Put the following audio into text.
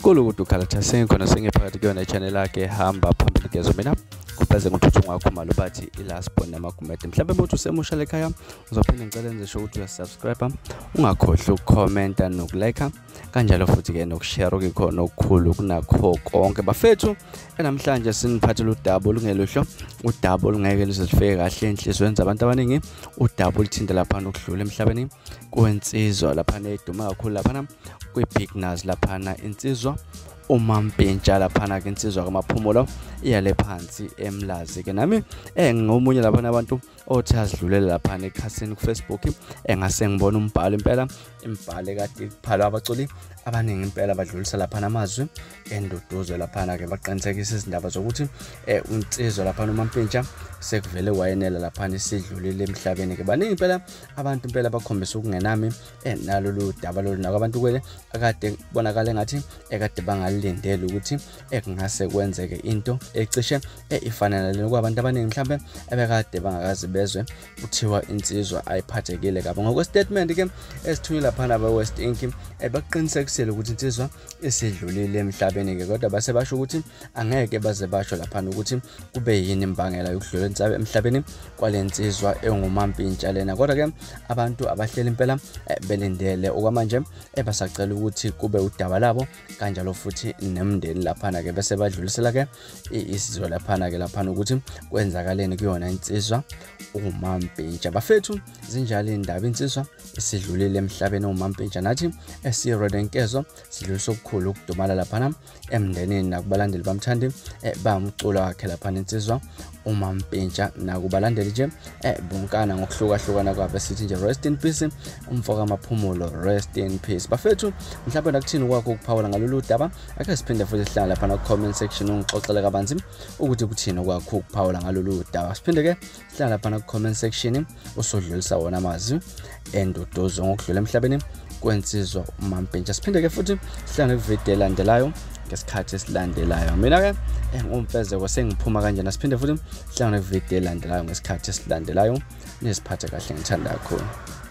Ukuthi ukhalatha sengikhona sengiphakathi kuyona channel yakhe hamba phambili kezo mina kupheze ngothuthu ngakho malo bathi ilast born namagumede mhlawumbe umuntu usemusha lekhaya uzophinda ngicela enze sure ukuthi uyasubscribe ungakhohlwa ukucomment nokulike kanjalo futhi ke nokushare okukhona okukhulu kunakho konke bafethu namhlanje siniphathela udaba olungeluhlo udaba olungeke lizifike kahle enhlizweni zabantu abaningi udaba olithinta lapha nokudlula emhlabeni kwensizwa lapha neduma kakhulu lapha kwi-big nazi lapha insizwa uMampintsha lapha ke insizwa kaMaphumulo iyale phansi emlazi ke nami ngomunye lapha abantu othi azidlulela lapha ekhasini kuFacebook engase ngibona umbhalo impela imbhalo kade kuphalwa abaculi abaningi impela badlulisa lapha namazwi enduduzo lapha ke baqinisekisa izindaba zokuthi insizwa lapha uMampintsha sekuvele wayenela lapha isidlulile emhlabeni ke baningi impela abantu impela bakhombisa ukungenami nalolu daba lolu nabantu kwele akade bonakala ngathi ekade bangalindele ukuthi ekungase kwenzeke into ecishe ifanele kwabantu abaningi mhlambe ebekade bangakazi bezwe kuthiwa insizwa ayiphathekile kabi ngokwestatement ke esithunyelwa lapha nabe West Inc baqinisekisile ukuthi insizwa isidlulile emhlabeni ke kodwa base basho ukuthi angeke baze basho lapha ukuthi kube yini imbangela yokudlula emhlabeni kwalensizwa enguMampintsha lena kodwa ke abantu abahleli impela belindele okwamanje basacela ukuthi kube udaba labo kanjalo futhi nemndeni lapha ke bese badlulisela ke isizwe lapha ke lapha ukuthi kwenzakaleni kuyona insizwa uMampintsha bafethu zinjalo indaba insizwa isidlulile emhlabeni uMampintsha nathi esiredenkezo sidlulisa okukhulu ukudumala lapha emndenini nakubalandeli bamthandi bamcula wakhe lapha insizwa uMampintsha nakubalandeli nje bunkana ngokuhlukahlukana kwabe sithi nje rest in peace umfoka Maphumulo rest in peace bafethu mhlawumbe nakuthini kwakho ukuphawula ngalolu daba ake siphinde futhi sihlala lapha na comment section ungixoxele kabanzi ukuthi kuthini kwakho ukuphawula ngalolu daba siphinde ke sihlala lapha na comment section usodlulisa wona amazwi enduduzo ngokudlula emhlabeni kwensizwa uMampintsha siphinde ke futhi sihlala nevideo elandelayo ngesikhathi esilandelayo mina ke ngumpezeko sengiphuma kanjena siphinde futhi sihlala nevideo elandelayo ngesikhathi esilandelayo nisiphathe kahle ngithanda kakhulu.